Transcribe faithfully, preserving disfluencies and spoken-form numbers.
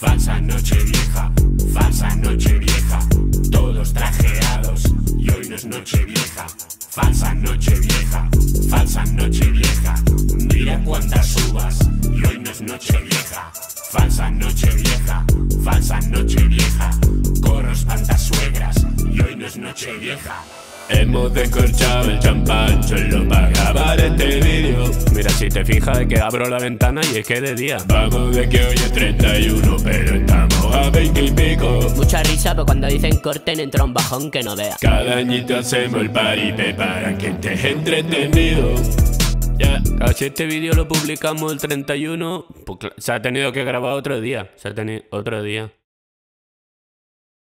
Falsa noche vieja, falsa noche vieja, todos trajeados y hoy no es noche vieja. Falsa noche vieja, falsa noche vieja, mira cuántas uvas y hoy no es noche vieja. Falsa noche vieja, falsa noche vieja, corros pantas suegras y hoy no es noche vieja. Hemos descorchado el champán solo para grabar este vídeo. Mira si te fijas que abro la ventana y es que de día. Vamos de que hoy es treinta y uno, pero estamos a veinte y pico. Mucha risa, pero cuando dicen corten entra un bajón que no vea. Cada añito hacemos el party para que estés entretenido. Ya, yeah. Si este vídeo lo publicamos el treinta y uno, pues se ha tenido que grabar otro día. Se ha tenido otro día.